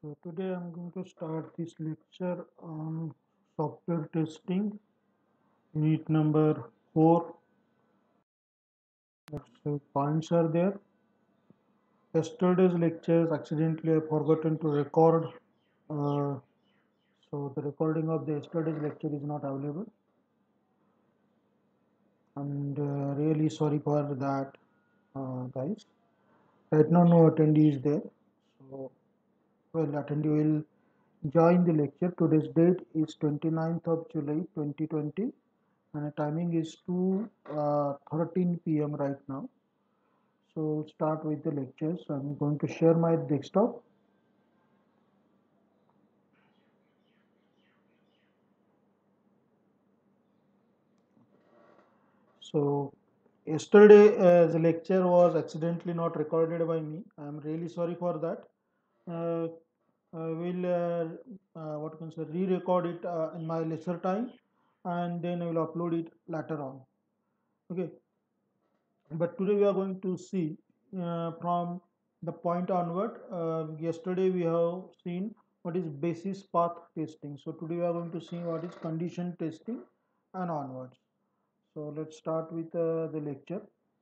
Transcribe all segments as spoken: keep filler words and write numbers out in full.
So today I'm going to start this lecture on software testing, unit number four. Let's say points are there. Yesterday's lectures accidentally I forgotten to record, uh, so the recording of the yesterday's lecture is not available. And uh, really sorry for that, uh, guys. Right now no attendee is there, so well attendee will join the lecture. Today's date is twenty-ninth of July twenty twenty. And the timing is two uh, thirteen p m right now. So start with the lectures. I'm going to share my desktop. So yesterday uh, the lecture was accidentally not recorded by me. I'm really sorry for that. Uh, I will uh, uh, what can I say re-record it uh, in my lesser time, and then I will upload it later on. Okay. But today we are going to see uh, from the point onward. Uh, yesterday we have seen what is basis path testing. So today we are going to see what is condition testing and onwards. So let's start with uh, the lecture.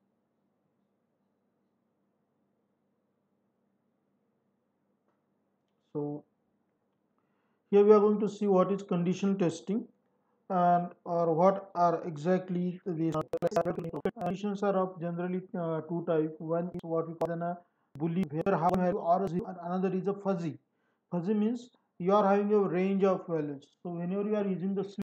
So here we are going to see what is condition testing and or what are exactly these conditions are of generally uh, two type. One is what we call an a boolean where how value or zero, and another is a fuzzy. Fuzzy means you are having a range of values. So whenever you are using the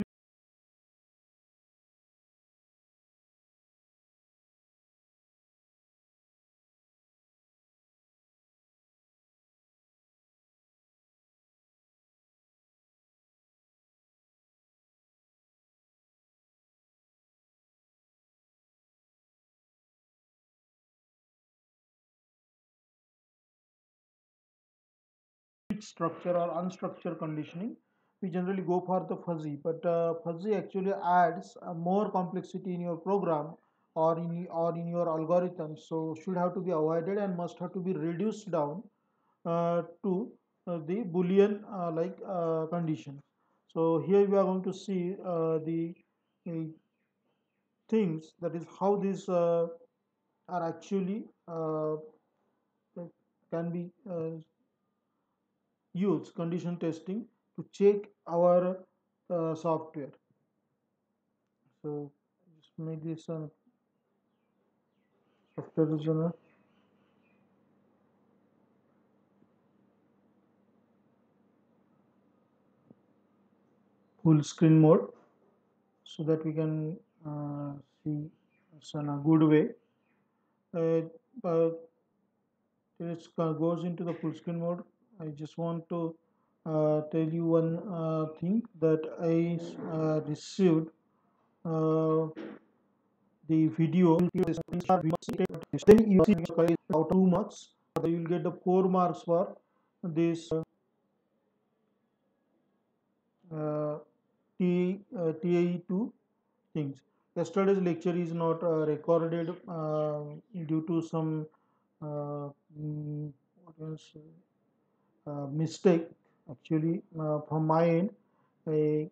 structure or unstructured conditioning, we generally go for the fuzzy. But uh, fuzzy actually adds uh, more complexity in your program or in or in your algorithm. So should have to be avoided and must have to be reduced down uh, to uh, the boolean uh, like uh, condition. So here we are going to see uh, the uh, things, that is how these uh, are actually uh, can be uh, used condition testing to check our uh, software. So just make this uh, software is on a full screen mode so that we can uh, see it's in a good way. Uh, uh, it goes into the full screen mode. I just want to uh, tell you one uh, thing that I uh, received uh, the video. Then you see out two marks. You will get the four marks for this uh, T uh, T A E two things. Yesterday's lecture is not uh, recorded uh, due to some uh, mm, what else, uh, mistake actually uh, from my end. I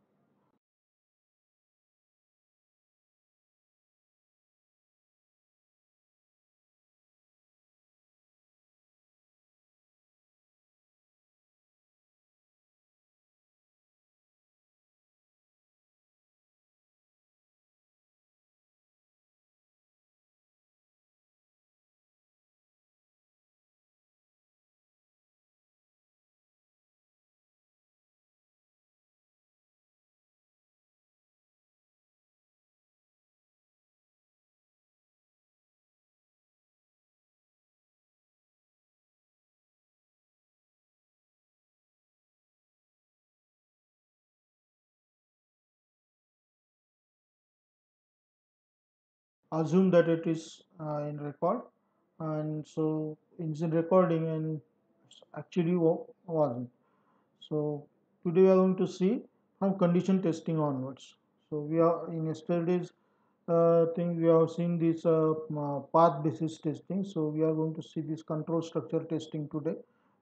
assume that it is uh, in record, and so it's in recording and actually wasn't. So today we are going to see from condition testing onwards. So we are in yesterday's uh, thing we have seen this uh, uh, path basis testing. So we are going to see this control structure testing today,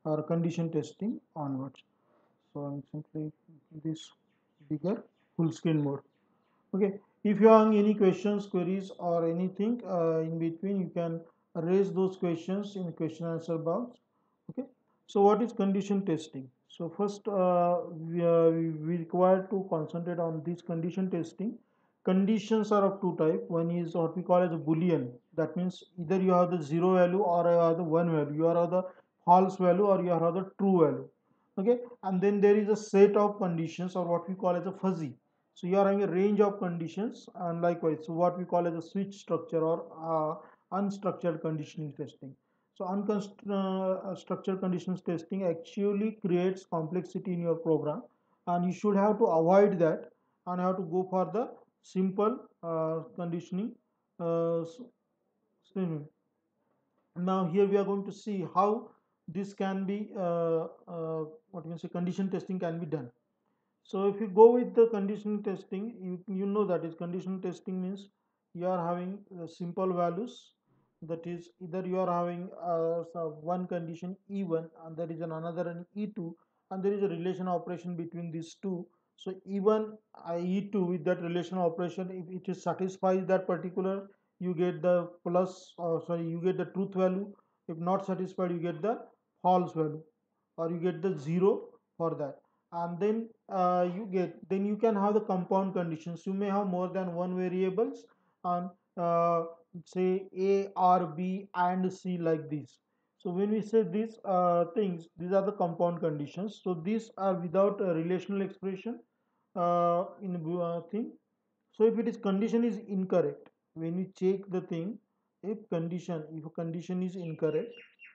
or condition testing onwards. So I'm simply making this bigger, full screen mode. Okay, if you have any questions, queries, or anything uh, in between, you can raise those questions in question answer box. Okay, so what is condition testing? So first, uh, we, uh, we require to concentrate on this condition testing. Conditions are of two type. One is what we call as a boolean. That means either you have the zero value or you have the one value. You are the false value or you are the true value. Okay, and then there is a set of conditions or what we call as a fuzzy. So you are having a range of conditions, and likewise, so what we call as a switch structure or uh, unstructured conditioning testing. So unstructured conditions testing actually creates complexity in your program, and you should have to avoid that and have to go for the simple uh, conditioning. Uh, s- excuse me. Now here we are going to see how this can be uh, uh, what you can say condition testing can be done. So if you go with the condition testing, you, you know that is condition testing means you are having uh, simple values. That is either you are having uh, so one condition E one and there is an another an E two and there is a relation operation between these two. So E one uh, E two with that relation operation, if it is satisfies that particular, you get the plus or sorry you get the truth value. If not satisfied, you get the false value or you get the zero for that. And then uh, you get then you can have the compound conditions. You may have more than one variables and uh, say a or b and c like this. So when we say these uh, things, these are the compound conditions. So these are without a relational expression uh, in uh, thing. So if it is condition is incorrect, when we check the thing, if condition if a condition is incorrect,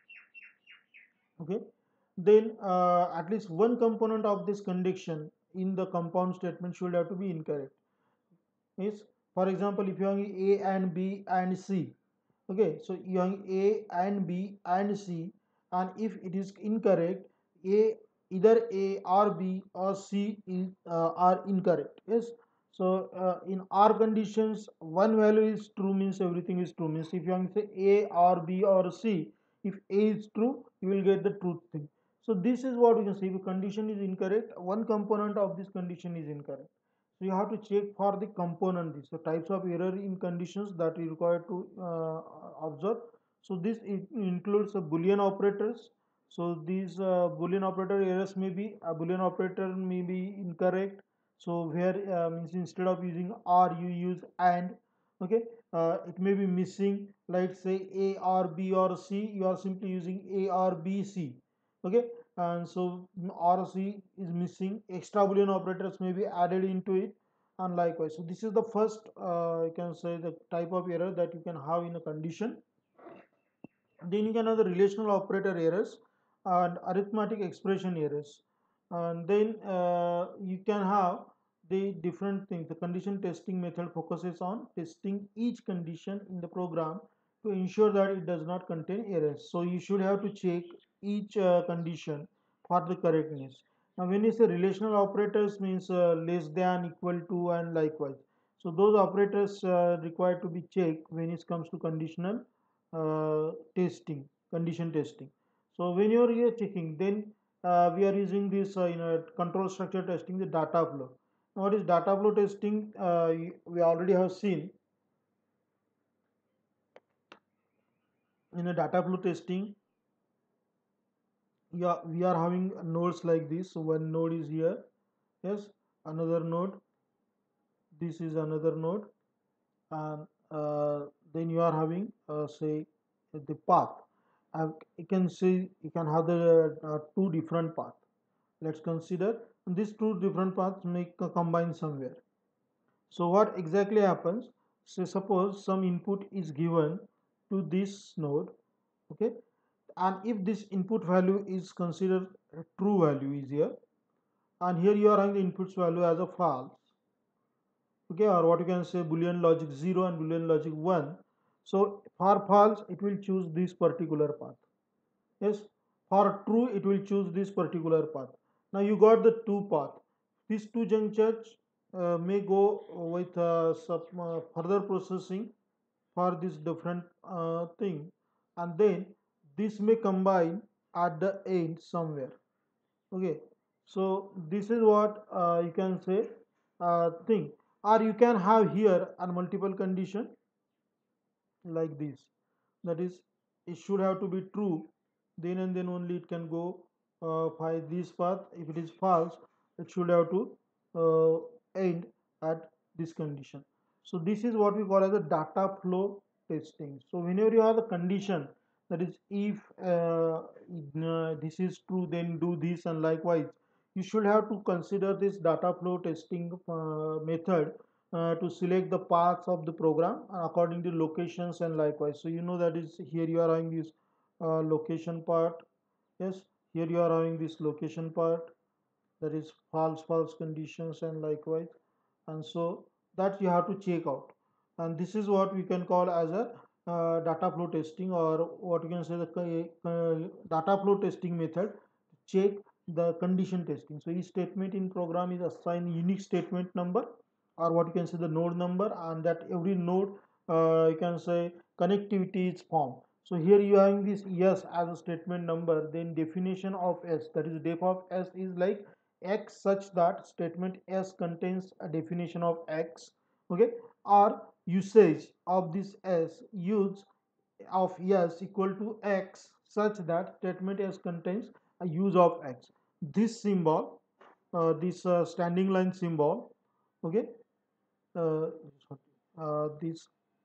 okay, then uh, at least one component of this condition in the compound statement should have to be incorrect. Is, for example, if you have a and b and c, okay, so you have a and b and c, and if it is incorrect, a either a or b or c is uh, are incorrect. Yes, so uh, in our conditions one value is true means everything is true, means if you have say a or b or c, if a is true you will get the truth thing. So this is what we can say. If a condition is incorrect, one component of this condition is incorrect, so you have to check for the component. So types of error in conditions that you require to uh, observe. So this it includes a boolean operators. So these uh, boolean operator errors may be a boolean operator may be incorrect. So where uh, means instead of using or you use and, okay, uh, it may be missing, like say a or b or c, you are simply using a or b c, okay, and so or c is missing, extra boolean operators may be added into it, and likewise. So this is the first uh, you can say the type of error that you can have in a condition. Then you can have the relational operator errors and arithmetic expression errors, and then uh, you can have the different things. The condition testing method focuses on testing each condition in the program to ensure that it does not contain errors. So you should have to check each uh, condition for the correctness. Now when you say relational operators means uh, less than, equal to, and likewise, so those operators uh, required to be checked when it comes to conditional uh, testing, condition testing. So when you are here checking, then uh, we are using this uh, you know control structure testing, the data flow. Now, what is data flow testing? Uh, we already have seen in a data flow testing. Yeah, we are having nodes like this. So one node is here. Yes, another node. This is another node, and uh, then you are having uh, say the path. Uh, you can see you can have the uh, two different paths. Let's consider these two different paths make a combine somewhere. So what exactly happens? So suppose some input is given to this node, okay, and if this input value is considered a true value is here, and here you are having the inputs value as a false, okay, or what you can say boolean logic zero and boolean logic one. So for false it will choose this particular path. Yes, for true it will choose this particular path. Now you got the two path. These two junctures uh, may go with uh, some uh, further processing for this different uh, thing, and then this may combine at the end somewhere. Okay, so this is what uh, you can say uh, thing, or you can have here a multiple condition like this, that is, it should have to be true, then and then only it can go uh, by this path. If it is false, it should have to uh, end at this condition. So this is what we call as a data flow testing. So whenever you have the condition, that is, if uh, uh, this is true, then do this, and likewise, you should have to consider this data flow testing uh, method uh, to select the paths of the program according to locations and likewise. So you know that is, here you are having this uh, location part. Yes, here you are having this location part, that is false false conditions and likewise, and so that you have to check out. And this is what we can call as a uh, data flow testing, or what you can say the uh, data flow testing method to check the condition testing. So each statement in program is assigned unique statement number, or what you can say the node number, and that every node uh, you can say connectivity is formed. So here you are having this yes as a statement number, then definition of s, that is def of s is like x such that statement s contains a definition of x. Okay, or usage of this s, use of s equal to x such that statement s contains a use of x. This symbol, uh, this uh, standing line symbol, okay, uh, uh, this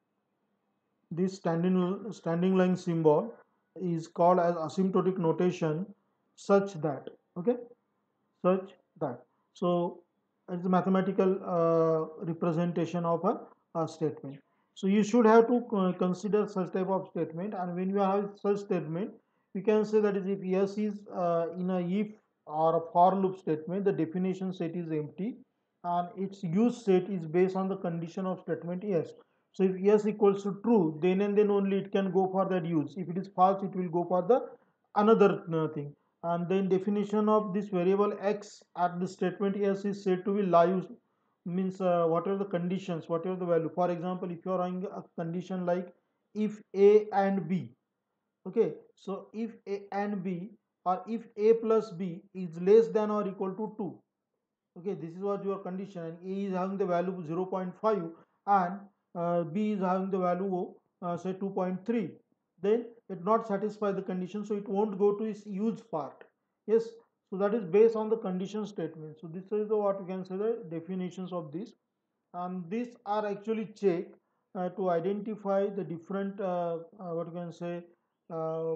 this standing standing line symbol is called as asymptotic notation, such that, okay, such that. So it's a mathematical uh, representation of a, a statement. So you should have to uh, consider such type of statement, and when you have such statement, you can say that is, if yes is uh, in a if or a for loop statement, the definition set is empty, and its use set is based on the condition of statement yes. So if yes equals to true, then and then only it can go for that use. If it is false, it will go for the another uh, thing. And then definition of this variable x at the statement yes is said to be live, means uh, whatever the conditions, whatever the value. For example, if you are having a condition like if a and b, okay, so if a and b, or if a plus b is less than or equal to two, okay, this is what your condition, and a is having the value zero point five, and uh, b is having the value uh, say two point three, then it not satisfy the condition, so it won't go to its use part. Yes, so that is based on the condition statement. So this is the, what you can say, the definitions of this, and these are actually checked uh, to identify the different uh, uh, what you can say uh,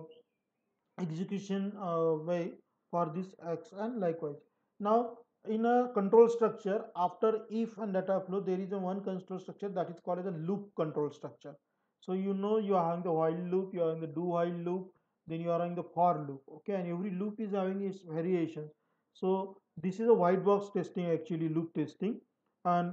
execution uh, way for this x and likewise. Now, in a control structure, after if and data flow, there is a one control structure that is called as a loop control structure. So you know you are having the while loop, you are in the do while loop, then you are in the for loop. Okay, and every loop is having its variations. So this is a white box testing, actually loop testing, and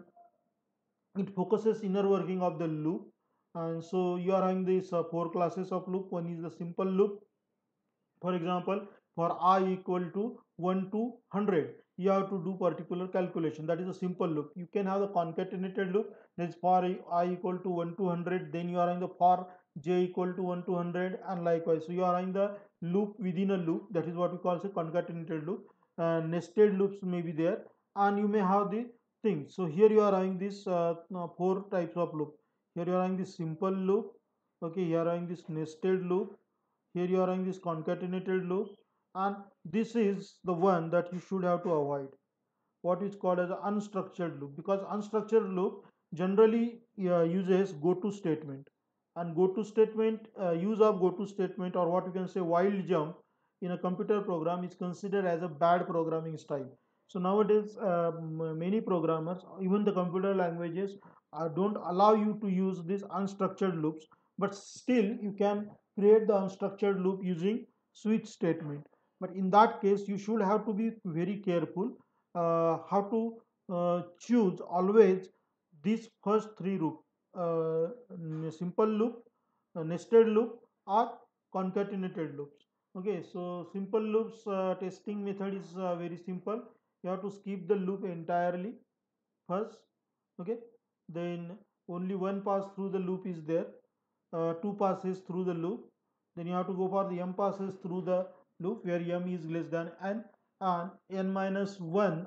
it focuses inner working of the loop. And so you are having these uh, four classes of loop. One is the simple loop. For example, for I equal to one to one hundred, you have to do particular calculation, that is a simple loop. You can have the concatenated loop, that is for I equal to one to one hundred, then you are in the for j equal to one to one hundred, and likewise. So you are in the loop within a loop, that is what we call a concatenated loop. Uh, nested loops may be there, and you may have the things. So here you are having this uh, uh, four types of loop. Here you are having this simple loop, okay, here are having this nested loop, here you are having this concatenated loop, and this is the one that you should have to avoid, what is called as an unstructured loop, because unstructured loop generally uh, uses go to statement, and go to statement uh, use of go to statement, or what you can say wild jump, in a computer program is considered as a bad programming style. So nowadays uh, many programmers, even the computer languages, uh, don't allow you to use these unstructured loops, but still you can create the unstructured loop using switch statement. But in that case, you should have to be very careful uh, how to uh, choose always these first three loop, uh, simple loop, uh, nested loop, or concatenated loops. Okay, so simple loops uh, testing method is uh, very simple. You have to skip the loop entirely first. Okay, then only one pass through the loop is there, uh, two passes through the loop, then you have to go for the m passes through the loop where m is less than n and n minus one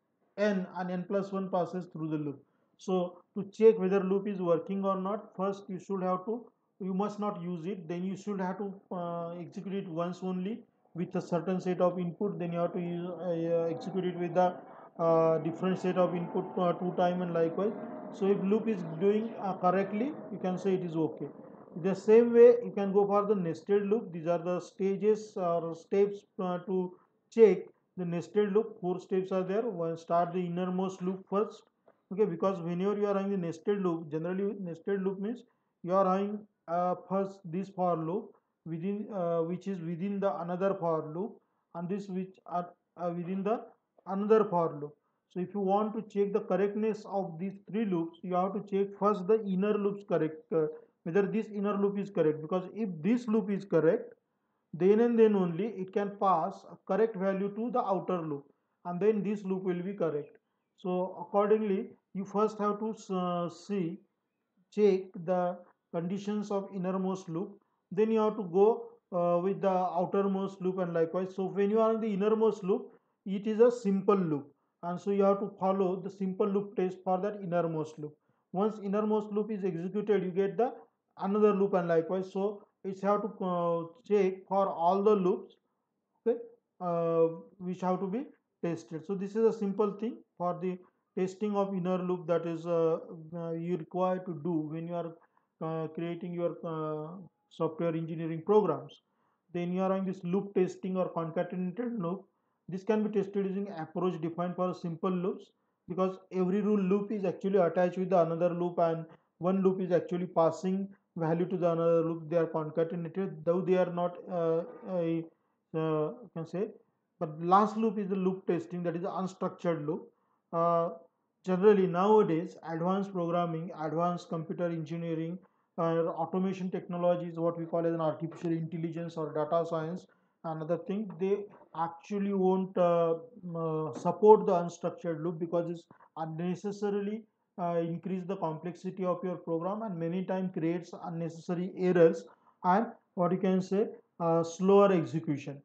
n and n plus one passes through the loop. So to check whether loop is working or not, first you should have to, you must not use it, then you should have to uh, execute it once only with a certain set of input, then you have to use, uh, execute it with the uh, different set of input uh, two time and likewise. So if loop is doing uh, correctly, you can say it is okay. The same way you can go for the nested loop. These are the stages or steps uh, to check the nested loop. Four steps are there. One, start the innermost loop first. Okay, because whenever you are having the nested loop, generally nested loop means you are having uh, first this for loop within uh, which is within the another for loop, and this which are uh, within the another for loop. So if you want to check the correctness of these three loops, you have to check first the inner loops correct, uh, whether this inner loop is correct, because if this loop is correct, then and then only it can pass a correct value to the outer loop, and then this loop will be correct. So accordingly you first have to uh, see, check the conditions of innermost loop, then you have to go uh, with the outermost loop and likewise. So when you are in the innermost loop, it is a simple loop, and so you have to follow the simple loop test for that innermost loop. Once innermost loop is executed, you get the another loop and likewise. So it's have to uh, check for all the loops, okay, uh, which have to be tested. So this is a simple thing for the testing of inner loop that is uh, uh, you require to do when you are uh, creating your uh, software engineering programs. Then you are on this loop testing or concatenated loop. This can be tested using approach defined for simple loops, because every rule loop is actually attached with the another loop, and one loop is actually passing value to the another loop. They are concatenated, though they are not uh, a uh, you can say. But last loop is the loop testing, that is the unstructured loop. Uh, Generally nowadays, advanced programming, advanced computer engineering, uh, automation technology is what we call as an artificial intelligence or data science. Another thing, they actually won't uh, uh, support the unstructured loop because it's unnecessarily uh, increase the complexity of your program, and many times creates unnecessary errors and what you can say uh, slower execution.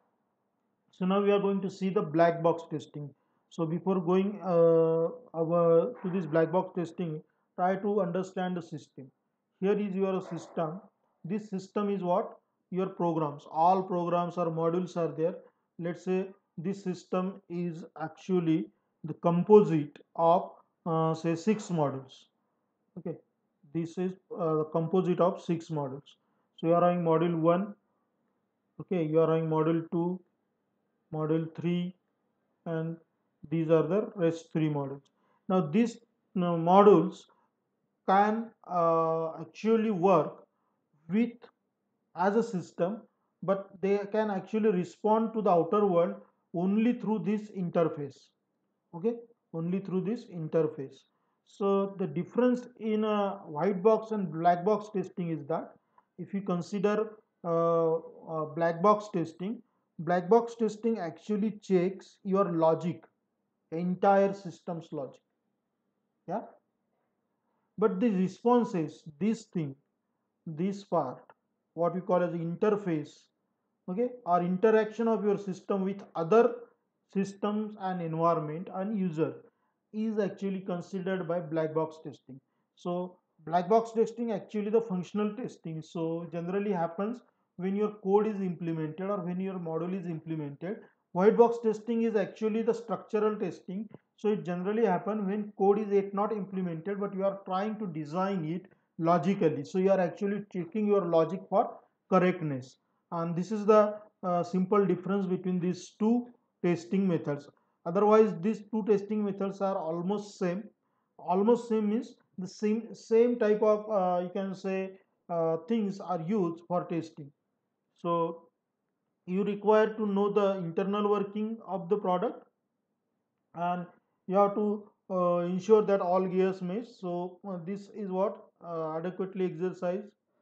So now we are going to see the black box testing. So before going uh, our, to this black box testing, try to understand the system. Here is your system. This system is what? Your programs. All programs or modules are there. Let's say this system is actually the composite of uh, say six modules. Okay, this is uh, the composite of six modules. So you are having module one. Okay, you are having module two, module three, and these are the rest three modules. Now these you know, modules can uh, actually work with as a system, but they can actually respond to the outer world only through this interface. Okay, only through this interface. So the difference in a white box and black box testing is that if you consider uh, uh, black box testing, black box testing actually checks your logic, entire system's logic. Yeah, but the responses, this thing, this part, what we call as the interface, okay, or interaction of your system with other systems and environment and user, is actually considered by black box testing. So black box testing actually the functional testing, so generally happens when your code is implemented or when your model is implemented. White box testing is actually the structural testing, so it generally happen when code is yet not implemented but you are trying to design it logically, so you are actually checking your logic for correctness. And this is the uh, simple difference between these two testing methods. Otherwise these two testing methods are almost same. Almost same means the same same type of uh, you can say uh, things are used for testing. So you require to know the internal working of the product, and you have to uh, ensure that all gears mesh. So uh, this is what uh, adequately exercise,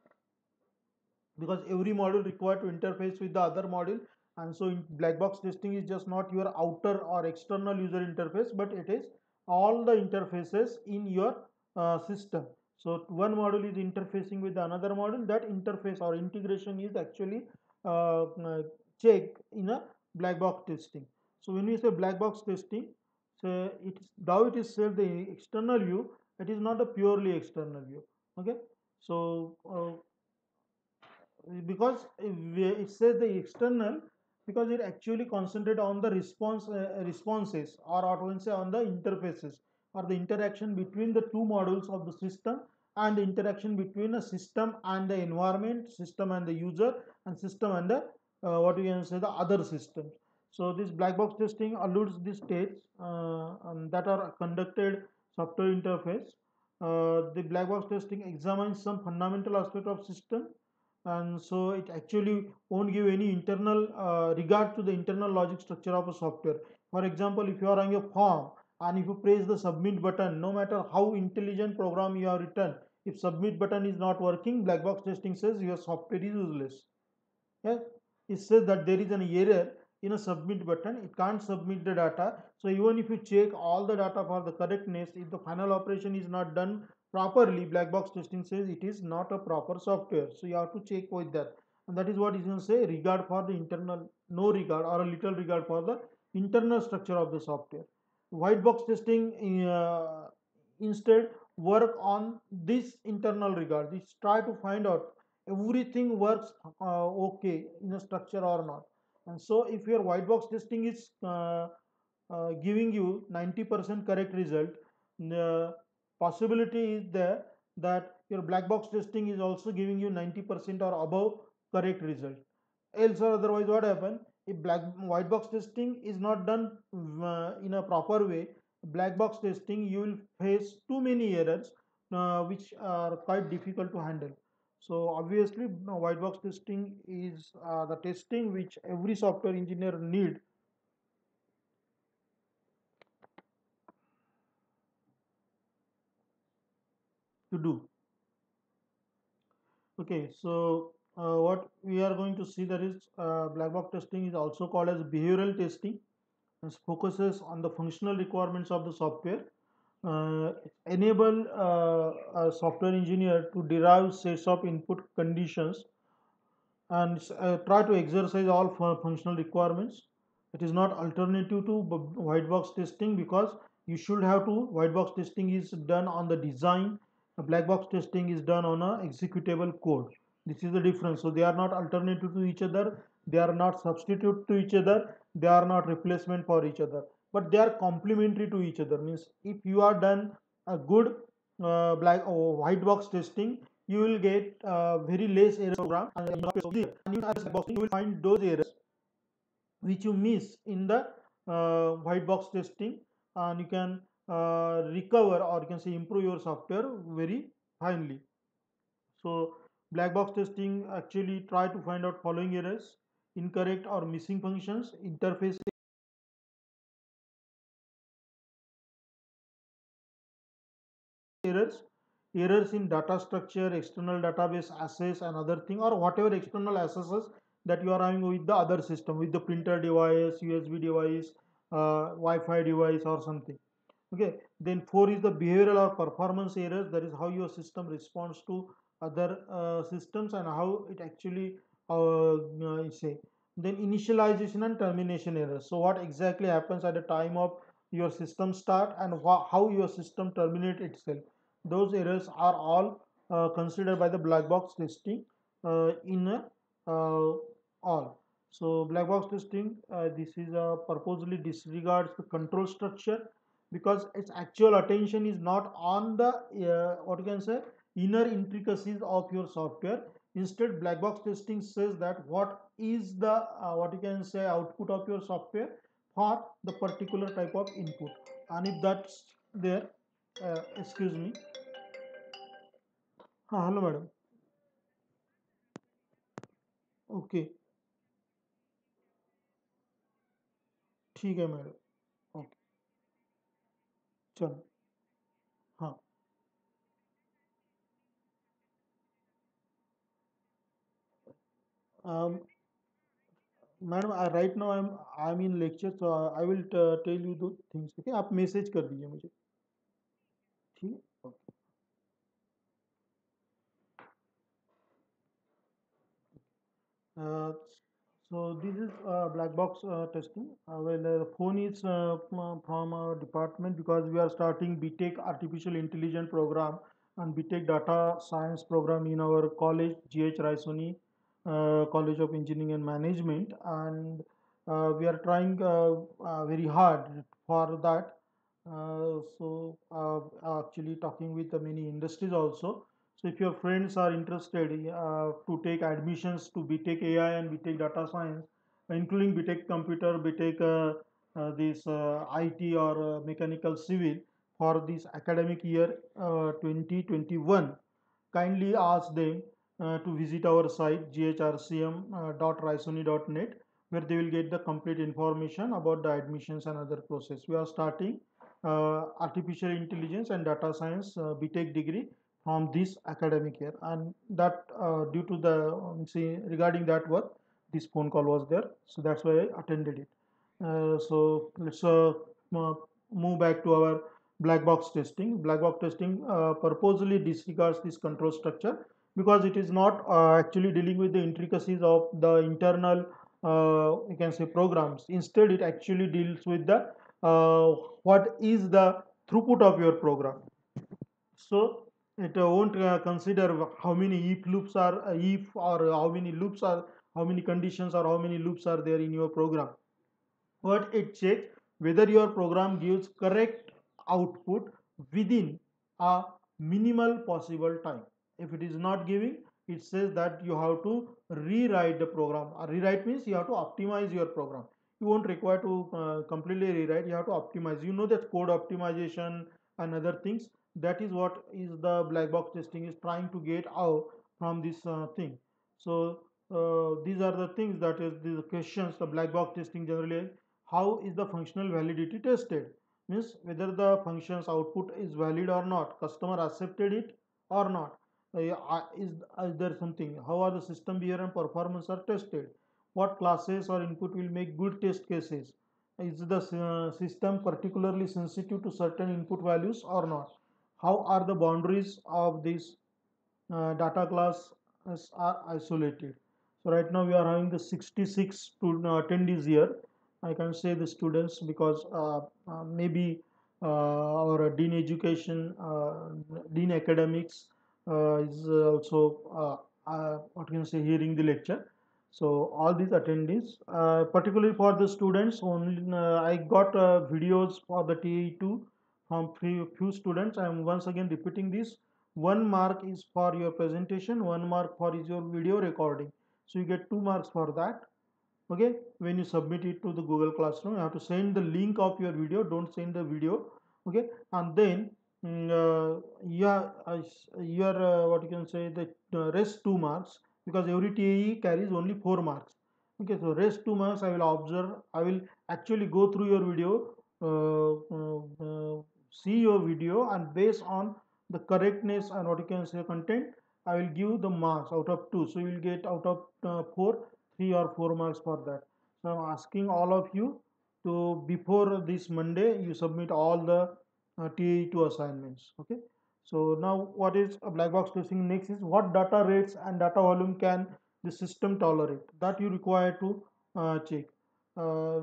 because every module required to interface with the other module. And so in black box testing is just not your outer or external user interface, but it is all the interfaces in your uh, system. So one module is interfacing with another module, that interface or integration is actually uh, uh, check in a black box testing. So when we say black box testing, so it is now it is said the external view. It is not a purely external view. Okay, so uh, because it says the external because it actually concentrate on the response uh, responses or I would say on the interfaces or the interaction between the two modules of the system and the interaction between a system and the environment, system and the user, and system and the uh, what we can say the other systems. So this black box testing alludes the states uh, um, that are conducted software interface. Uh, the black box testing examines some fundamental aspect of system, and so it actually won't give any internal uh, regard to the internal logic structure of a software. For example, if you are on a form and if you press the submit button, no matter how intelligent program you have written, if submit button is not working, black box testing says your software is useless. Yeah, it says that there is an error in a submit button, it can't submit the data. So even if you check all the data for the correctness, if the final operation is not done properly, black box testing says it is not a proper software. So you have to check with that, and that is what is going to say regard for the internal, no regard or a little regard for the internal structure of the software. White box testing uh, instead work on this internal regard. It's try to find out everything works uh, okay in a structure or not. And so if your white box testing is uh, uh, giving you ninety percent correct result, the possibility is there that your black box testing is also giving you ninety percent or above correct result. Else or otherwise what happen, if black white box testing is not done uh, in a proper way, black box testing you will face too many errors uh, which are quite difficult to handle. So obviously no, white box testing is uh, the testing which every software engineer need to do. Okay, so uh, what we are going to see, that is uh, black box testing is also called as behavioral testing, and focuses on the functional requirements of the software, uh, enable uh, a software engineer to derive sets of input conditions and uh, try to exercise all fu- functional requirements. It is not alternative to b- white box testing, because you should have to white box testing is done on the design, the black box testing is done on a executable code. This is the difference. So they are not alternative to each other, they are not substitute to each other, they are not replacement for each other, but they are complementary to each other. Means if you are done a good uh, black or white box testing, you will get uh, very less error program, and in as box you will find those errors which you miss in the uh, white box testing, and you can uh, recover or you can say improve your software very finely. So black box testing actually try to find out following errors: incorrect or missing functions, interface errors, errors in data structure, external database access and other thing, or whatever external accesses that you are having with the other system, with the printer device, U S B device, uh, Wi-Fi device or something. Okay, then four is the behavioral or performance errors, that is how your system responds to other uh, systems and how it actually uh, uh, say. Then initialization and termination errors, so what exactly happens at the time of your system start and wha- how your system terminate itself. Those errors are all uh, considered by the black box testing uh, in a, uh, all. So black box testing, uh, this is a purposely disregards the control structure, because its actual attention is not on the uh, what you can say inner intricacies of your software. Instead, black box testing says that what is the uh, what you can say output of your software for the particular type of input, and if that's there, uh, excuse me. हाँ hello madam. Okay. ठीक है madam. Okay. चलो. हाँ. um, madam right now I am I am in lecture, so I will tell you two things. Okay, आप message कर दीजिए मुझे. ठीक है. Uh, So this is uh, black box uh, testing. Uh, well, uh, the phone is uh, m- from our department because we are starting B Tech Artificial Intelligence program and B Tech Data Science program in our college, G H Raisoni uh, College of Engineering and Management, and uh, we are trying uh, uh, very hard for that. Uh, so uh, actually talking with the many industries also. So if your friends are interested uh, to take admissions to B Tech A I and B Tech Data Science, including B Tech Computer, B Tech uh, uh, this uh, I T or uh, Mechanical Civil for this academic year uh, twenty twenty-one, kindly ask them uh, to visit our site g h r c m dot raisoni dot net, where they will get the complete information about the admissions and other process. We are starting uh, artificial intelligence and data science uh, B Tech degree from this academic year, and that uh, due to the um, see regarding that work, this phone call was there, so that's why I attended it. Uh, so let's uh, uh, move back to our black box testing. Black box testing uh, purposely disregards this control structure because it is not uh, actually dealing with the intricacies of the internal, uh, you can say, programs. Instead, it actually deals with the uh, what is the throughput of your program. So it uh, won't uh, consider how many if loops are uh, if or how many loops are, how many conditions or how many loops are there in your program. But it checks whether your program gives correct output within a minimal possible time. If it is not giving, it says that you have to rewrite the program. Uh, rewrite means you have to optimize your program. You won't require to uh, completely rewrite, you have to optimize. You know that code optimization and other things, that is what is the black box testing is trying to get out from this uh, thing. So uh, these are the things, that is these questions the black box testing generally. How is the functional validity tested? Means whether the function's output is valid or not, customer accepted it or not. Uh, yeah, uh, is, is there something? How are the system behavior and performance are tested? What classes or input will make good test cases? Is the uh, system particularly sensitive to certain input values or not? How are the boundaries of this uh, data class are isolated? So right now we are having the sixty-six student uh, attendees here. I can say the students because uh, uh, maybe uh, our dean education, uh, dean academics uh, is also uh, uh, what can I say hearing the lecture. So all these attendees, uh, particularly for the students, only uh, I got uh, videos for the T A E two from few, few students. I am once again repeating this. One mark is for your presentation, one mark for is your video recording. So you get two marks for that. Okay, when you submit it to the Google Classroom, you have to send the link of your video. Don't send the video. Okay, and then mm, uh, yeah, uh, your uh, what you can say the uh, rest two marks, because every T A E carries only four marks. Okay, so rest two marks I will observe. I will actually go through your video, uh, uh, uh, see your video, and based on the correctness and what you can say content, I will give the marks out of two. So you will get out of uh, four, three or four marks for that. So I'm asking all of you to, before this Monday, you submit all the uh, T A E two assignments. Okay. So now what is a black box testing? Next is what data rates and data volume can the system tolerate, that you require to uh, check. Uh,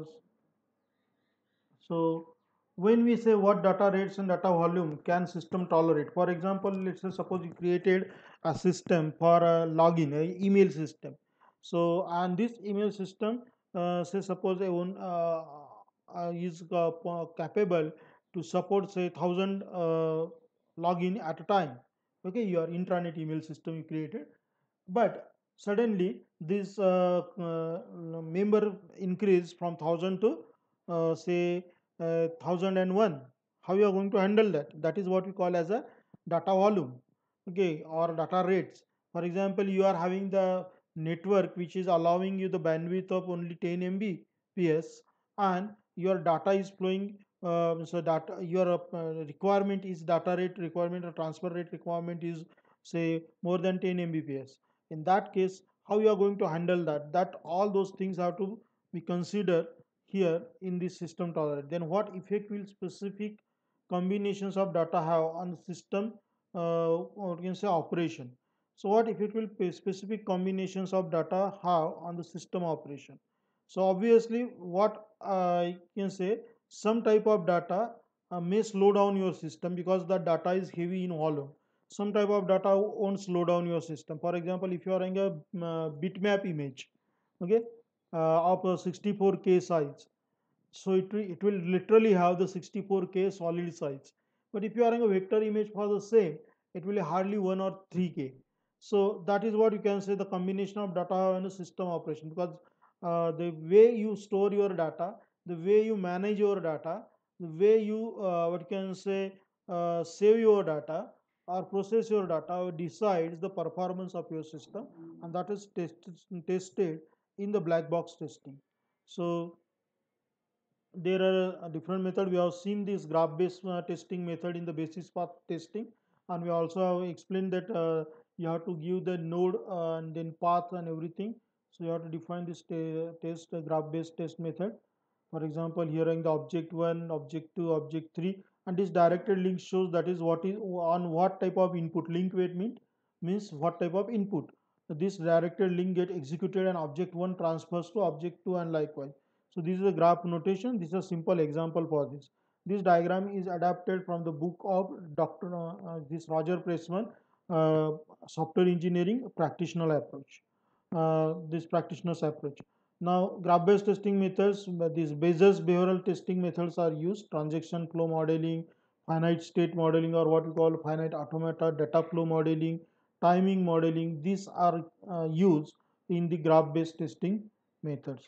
so when we say what data rates and data volume can system tolerate, for example, let's say suppose you created a system for a login, a email system. So and this email system, uh, say suppose a one uh, uh, is uh, capable to support say thousand uh, login at a time. Okay, your intranet email system you created, but suddenly this uh, uh, member increase from one thousand to uh, say uh, one thousand one. How you are going to handle that? That is what we call as a data volume, okay, or data rates. For example, you are having the network which is allowing you the bandwidth of only ten M B P S, and your data is flowing. Uh, so data your uh, requirement is data rate requirement or transfer rate requirement is say more than ten M B P S. In that case, how you are going to handle that? That all those things have to be considered here in this system tolerance. Then what effect will specific combinations of data have on system uh, or you can say operation? So what if it will pay specific combinations of data have on the system operation? So obviously what I can say, some type of data uh, may slow down your system because the data is heavy in volume. Some type of data won't slow down your system. For example, if you are in a uh, bitmap image, okay, uh, of a sixty-four K size, so it will, it will literally have the sixty-four K solid size. But if you are having a vector image for the same, it will hardly one or three K. So that is what you can say, the combination of data and the system operation, because uh, the way you store your data, the way you manage your data, the way you uh, what you can say uh, save your data or process your data decides the performance of your system, and that is tested tested in the black box testing. So there are a different method. We have seen this graph based uh, testing method in the basis path testing, and we also have explained that uh, you have to give the node uh, and then path and everything. So you have to define this te- test uh, graph based test method. For example, here in the object one, object two, object three, and this directed link shows that is what is on what type of input. Link weight mean, means what type of input. So this directed link get executed and object one transfers to object two and likewise. So this is a graph notation. This is a simple example for this. This diagram is adapted from the book of Doctor Uh, uh, this Roger Pressman, uh, software engineering practitioner approach. Uh, this practitioner's approach. Now, graph-based testing methods, but these Bayes behavioral testing methods are used. Transaction flow modeling, finite state modeling, or what we call finite automata, data flow modeling, timing modeling. These are uh, used in the graph-based testing methods.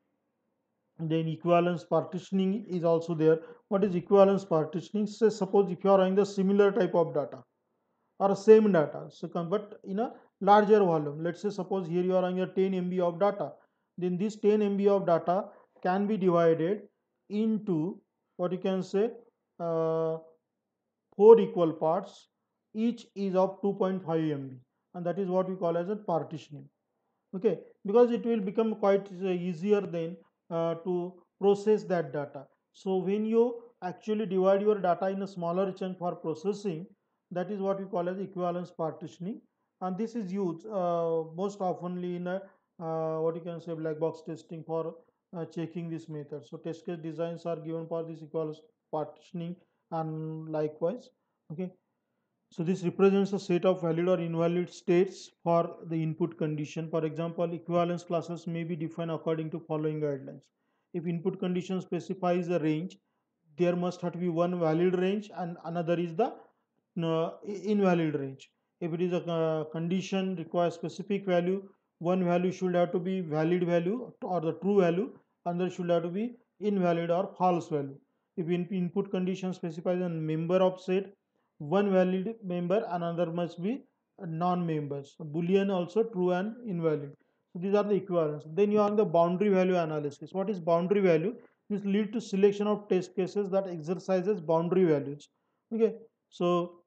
Then equivalence partitioning is also there. What is equivalence partitioning? Say suppose if you are having the similar type of data or same data, so but in a larger volume. Let's say suppose here you are having a ten M B of data. Then this ten M B of data can be divided into what you can say uh, four equal parts. Each is of two point five M B, and that is what we call as a partitioning. Okay, because it will become quite uh, easier then uh, to process that data. So when you actually divide your data in a smaller chunk for processing, that is what we call as equivalence partitioning, and this is used uh, most oftenly in a uh, what you can say black box testing for uh, checking this method. So test case designs are given for this equivalence partitioning and likewise. Okay, so this represents a set of valid or invalid states for the input condition. For example, equivalence classes may be defined according to following guidelines. If input condition specifies a range, there must have to be one valid range and another is the uh, invalid range. If it is a uh, condition requires specific value, one value should have to be valid value or the true value, another should have to be invalid or false value. If in input condition specifies a member of set, one valid member, another must be non-members. Boolean also true and invalid. So these are the equivalents. Then you have the boundary value analysis. What is boundary value? This lead to selection of test cases that exercises boundary values. Okay, so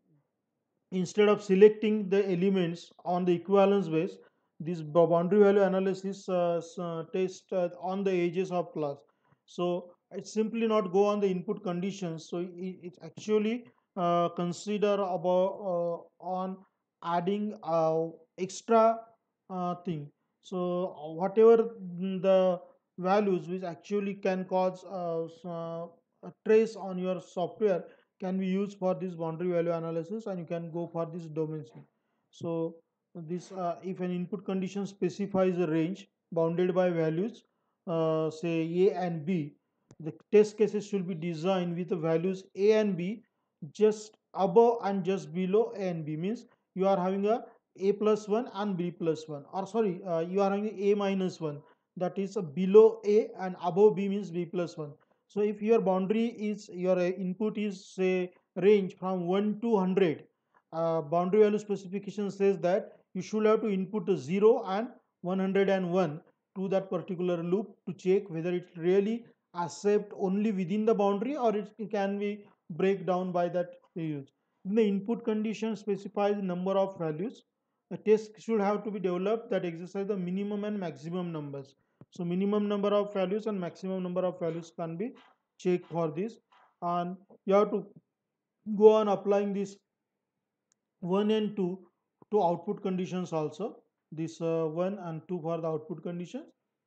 instead of selecting the elements on the equivalence base, this boundary value analysis uh, uh, test uh, on the edges of class. So it's simply not go on the input conditions. So it, it actually uh, consider about uh, on adding uh, extra uh, thing. So whatever the values which actually can cause uh, uh, a trace on your software can be used for this boundary value analysis, and you can go for this domain. So this uh, if an input condition specifies a range bounded by values, uh, say a and b, the test cases should be designed with the values a and b just above and just below a and b. Means you are having a a plus one and b plus one, or sorry, uh, you are having a minus one, that is uh, below a and above b means b plus one. So if your boundary is your uh, input is say range from one to one hundred, uh, boundary value specification says that you should have to input a zero and one hundred one to that particular loop to check whether it really accept only within the boundary or it, it can be break down by that use. The input condition specifies number of values. A test should have to be developed that exercise the minimum and maximum numbers. So minimum number of values and maximum number of values can be checked for this, and you have to go on applying this one and two two output conditions also, this uh, one and two for the output conditions.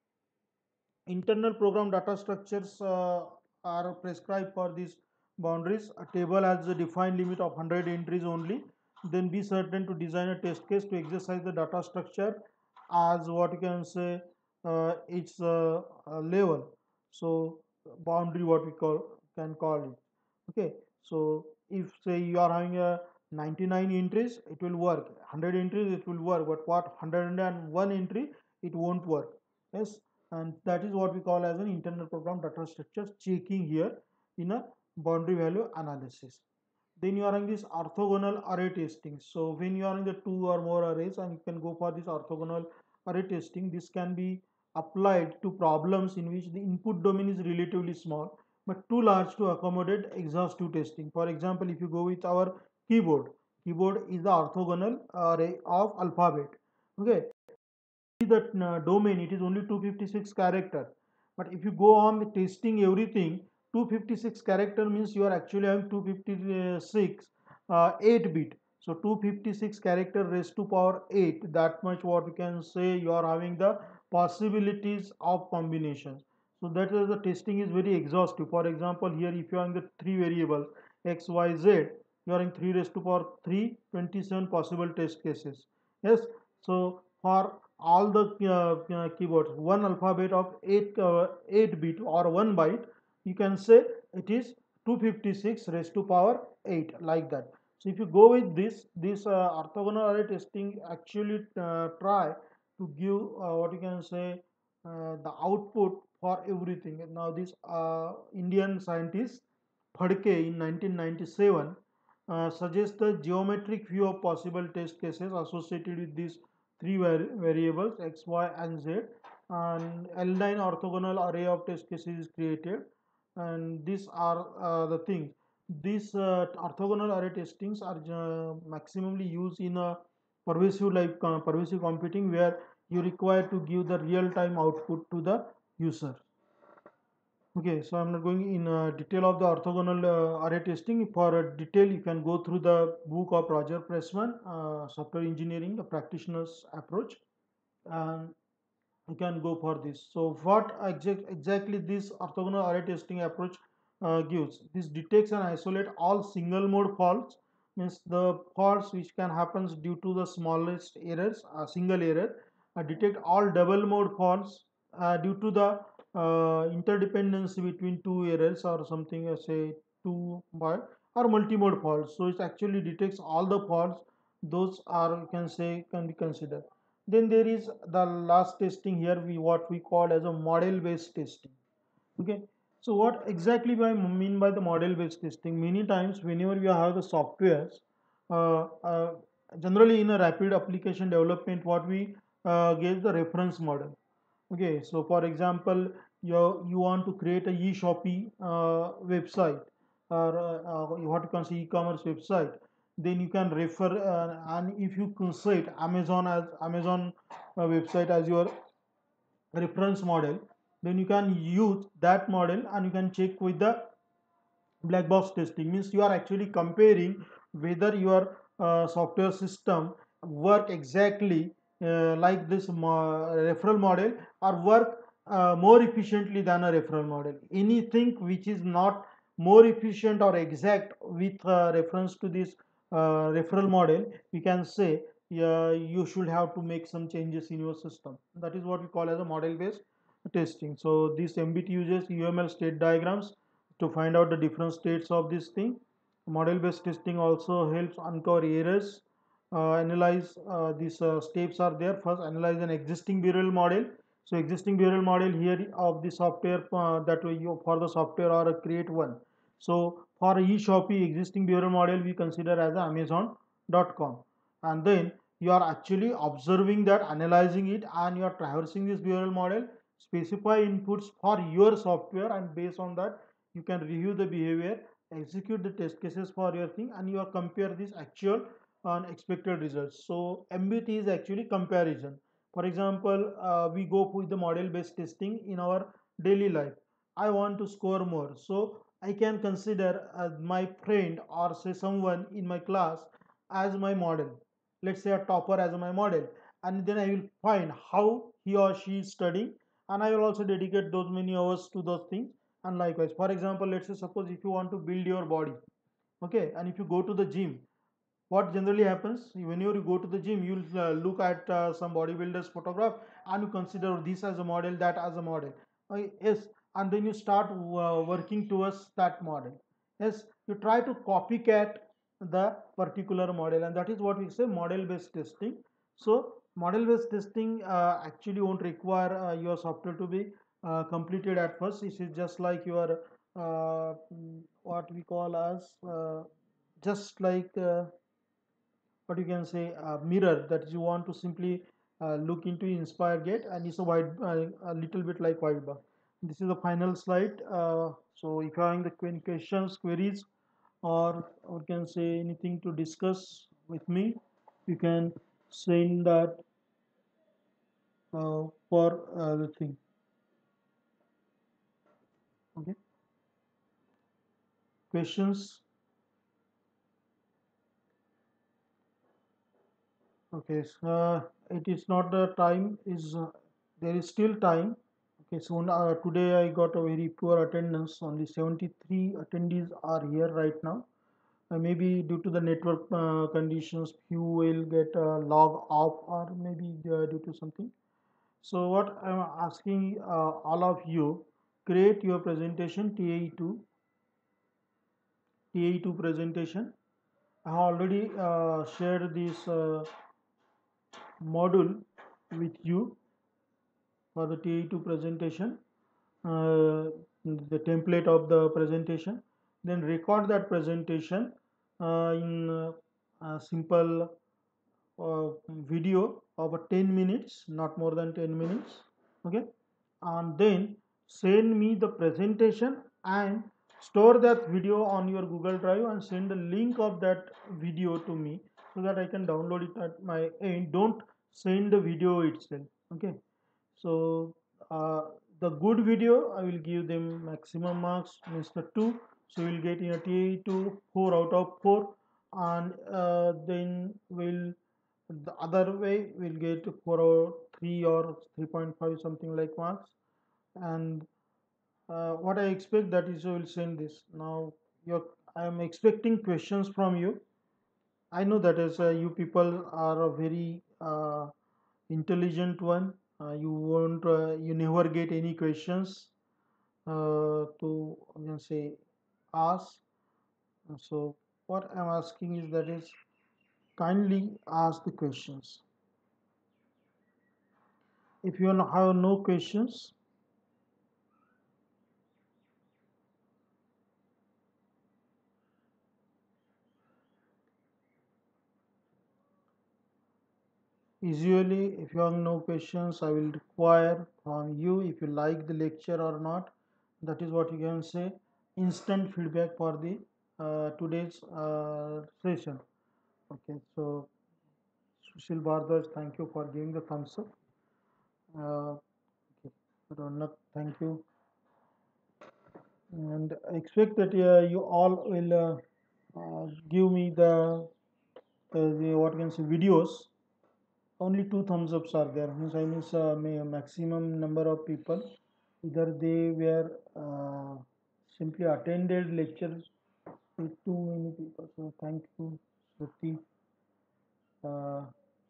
Internal program data structures uh, are prescribed for these boundaries. A table has a defined limit of one hundred entries only. Then be certain to design a test case to exercise the data structure as what you can say uh, its uh, uh, level. So boundary what we call can call it. Okay. So if say you are having a ninety-nine entries, it will work. one hundred entries, it will work. But what one hundred one entry, it won't work. Yes, and that is what we call as an internal program data structure checking here in a boundary value analysis. Then you are in this orthogonal array testing. So when you are in the two or more arrays and you can go for this orthogonal array testing, this can be applied to problems in which the input domain is relatively small but too large to accommodate exhaustive testing. For example, if you go with our keyboard, keyboard is the orthogonal array of alphabet. Okay, the uh, domain, it is only two hundred fifty-six character, but if you go on testing everything, two hundred fifty-six character means you are actually having two hundred fifty-six uh, eight bit, so two hundred fifty-six character raised to power eight, that much what we can say you are having the possibilities of combinations. So that is the testing is very exhaustive. For example, here if you are in the three variables x y z, you are in three raised to power three, twenty-seven possible test cases. Yes, so for all the uh, uh, keyboards, one alphabet of eight uh, eight bit or one byte, you can say it is two hundred fifty-six raised to power eight, like that. So if you go with this this uh, orthogonal array testing actually uh, try to give uh, what you can say uh, the output for everything. Now this uh, Indian scientist Phadke in nineteen ninety-seven uh, suggests the geometric view of possible test cases associated with these three var variables x, y, and z, and L nine orthogonal array of test cases is created, and these are uh, the things. These uh, orthogonal array testings are uh, maximally used in a pervasive like uh, pervasive computing where you require to give the real-time output to the user. Okay, so I'm not going in uh, detail of the orthogonal uh, array testing. For uh, detail, you can go through the book of Roger Pressman, uh, Software Engineering, the Practitioner's Approach, and you can go for this. So what exact, exactly this orthogonal array testing approach uh, gives? This detects and isolate all single mode faults, means the faults which can happen due to the smallest errors, a single error, uh, detect all double mode faults uh, due to the uh, interdependency between two errors or something, uh, say two by or multi-mode faults. So it actually detects all the faults. Those are, you can say, can be considered. Then there is the last testing here, we what we call as a model based testing. Okay, so what exactly do I mean by the model based testing? Many times whenever we have the softwares, uh, uh, generally in a rapid application development, what we uh, get the reference model. Okay, so for example, you you want to create a e-shopping uh, website, or uh, uh, what you can say e-commerce website, then you can refer uh, and if you consider Amazon as Amazon uh, website as your reference model, then you can use that model and you can check with the black box testing. Means you are actually comparing whether your uh, software system work exactly uh, like this mo- referral model or work uh, more efficiently than a referral model. Anything which is not more efficient or exact with uh, reference to this uh, referral model, we can say uh, you should have to make some changes in your system. That is what we call as a model based testing. So this M B T uses U M L state diagrams to find out the different states of this thing. Model based testing also helps uncover errors. Uh, analyze uh, these uh, steps are there. First, analyze an existing behavioral model. So, existing behavioral model here of the software uh, that we you for the software or create one. So, for e-Shopee existing behavioral model we consider as amazon dot com, and then you are actually observing that, analyzing it, and you are traversing this behavioral model, specify inputs for your software, and based on that you can review the behavior, execute the test cases for your thing, and you are compare this actual and expected results. So M B T is actually comparison. For example, uh, we go with the model based testing in our daily life. I want to score more, so I can consider uh, my friend or say someone in my class as my model. let's say a topper as my model, and then I will find how he or she is studying, and I will also dedicate those many hours to those things. And likewise, for example, let's say suppose if you want to build your body, okay, and if you go to the gym, what generally happens whenever you go to the gym, you'll uh, look at uh, some bodybuilders photograph, and you consider this as a model, that as a model. Uh, yes, and then you start uh, working towards that model. Yes, you try to copycat the particular model, and that is what we say model based testing. So model based testing uh, actually won't require uh, your software to be uh, completed at first. This is just like your uh, mm, what we call as uh, just like uh, what you can say a mirror that you want to simply uh, look into inspire gate, and it's a white uh, a little bit like white bar. This is the final slide. Uh, so if you are having the que- questions, queries, or or can say anything to discuss with me, you can send that uh, for uh, the thing. Okay, questions. Okay, so uh, it is not the time is uh, there is still time. Okay, so uh, today I got a very poor attendance. Only seventy-three attendees are here right now. Uh, maybe due to the network uh, conditions, few will get uh, log off, or maybe uh, due to something. So what I'm asking uh, all of you, create your presentation T A E two, T A E two presentation. I have already uh, shared this uh, module with you for the T A E two presentation, uh, the template of the presentation. Then record that presentation uh, in uh, a simple uh, video of a ten minutes, not more than ten minutes. Okay, and then send me the presentation, and store that video on your Google Drive, and send the link of that video to me so that I can download it at my end. Don't send the video itself. Okay, so uh, the good video I will give them maximum marks, means the two. So we'll get in a T A two four out of four, and uh, then we'll the other way we'll get four or three or three point five something like marks. And uh, what I expect that is you will send this now. Your I am expecting questions from you. I know that as uh, you people are a very uh, intelligent one. Uh, you won't uh, you never get any questions uh, to you can say ask. So what I'm asking is that is kindly ask the questions. If you have no questions, usually if you have no questions, I will require from you if you like the lecture or not. That is what you can say. Instant feedback for the uh, today's uh, session. Okay, so Sushil Bardwaj, thank you for giving the thumbs up. Uh, okay, Ronak, thank you. And I expect that uh, you all will uh, uh, give me the, uh, the what can say videos. Only two thumbs ups are there. Means I means uh, may maximum number of people. Either they were uh, simply attended lectures with too many people. So thank you, Shruti. Uh,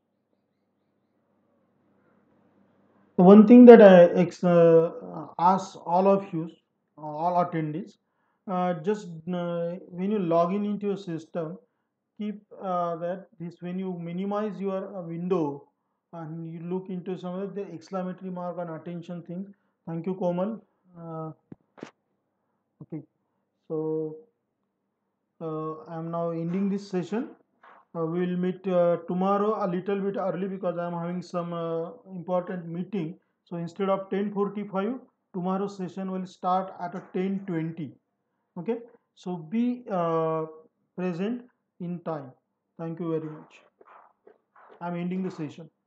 The one thing that I ex- uh, ask all of you, uh, all attendees, uh, just uh, when you log in into your system, keep uh, that this when you minimize your uh, window and you look into some of the exclamatory mark and attention things. Thank you, Komal. Uh, okay, so uh, I am now ending this session. Uh, we will meet uh, tomorrow a little bit early because I am having some uh, important meeting. So instead of ten forty-five, tomorrow's session will start at a ten twenty. Okay. So be uh, present in time. Thank you very much. I am ending the session.